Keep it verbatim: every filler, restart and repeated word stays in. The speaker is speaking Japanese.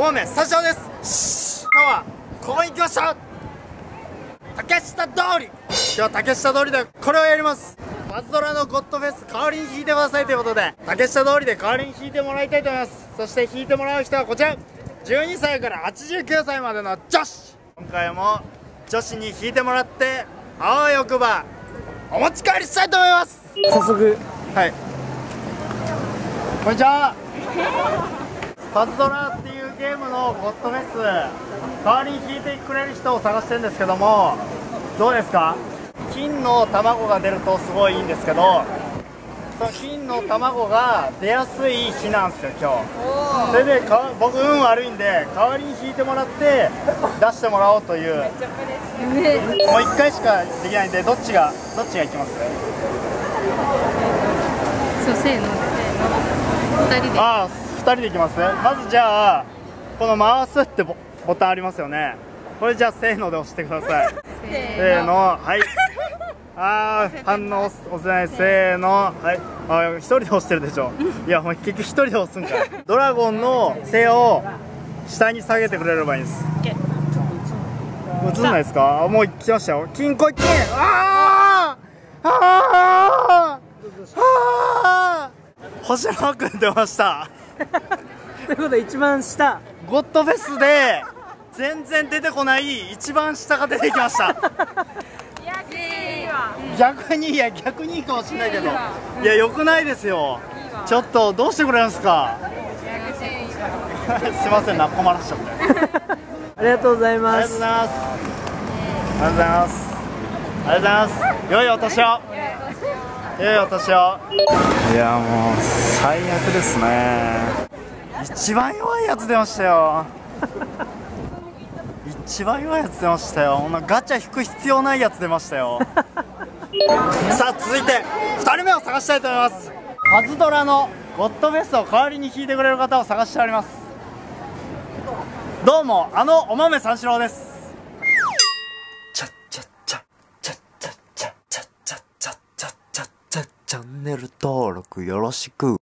豆スタジオです。今日はここに来ました。竹下通り。今日は竹下通りでこれをやります。パズドラのゴッドフェス代わりに弾いてくださいということで、竹下通りで代わりに弾いてもらいたいと思います。そして弾いてもらう人はこちら、じゅうにさいからはちじゅうきゅうさいまでの女子。今回も女子に弾いてもらってあわよくばお持ち帰りしたいと思います。早速、はい、こんにちは。パズドラっていうゲームのゴッドフェス代わりに弾いてくれる人を探してるんですけども、どうですか？金の卵が出るとすごいいいんですけど、その金の卵が出やすい日なんですよ今日。それでか僕運悪いんで代わりに弾いてもらって出してもらおうという。もういっかいしかできないんで、どっちがどっちがいきます？ そうせーのふたりで。あああ、ふたりでいきます。まずじゃあこの回すってボボタンありますよね。これじゃあせーので押してください。せーの、はい。あー、反応押せない。せーの、はい。あ、一人で押してるでしょ。いや、もう結局一人で押すんかい。ドラゴンの手を下に下げてくれればいいです。映んないですか？あ、もう来ましたよ。金庫金。あーあーあー、星マーク出ました。 ということで一番下、 ゴッドフェスで全然出てこない一番下が出てきました。逆に、いや逆にいいかもしれないけど、いや良くないですよ。ちょっとどうしてくれるんですか？すいませんな、困らしちゃって。 ありがとうございあります。 がとうございます。ありがとうございます。ありがとうございます。良いお年を。良いお年を。いやもう最悪ですね。一番弱いやつ出ましたよ。一番弱いやつ出ましたよ。ガチャ引く必要ないやつ出ましたよ。さあ続いてふたりめを探したいと思います。パズドラのゴッドフェスを代わりに弾いてくれる方を探しております。どうも、あのお豆三四郎です。チャッチャッチャッチャッチャッチャッチャッチャッチャッチャッチャッチャッチャンネル登録よろしく。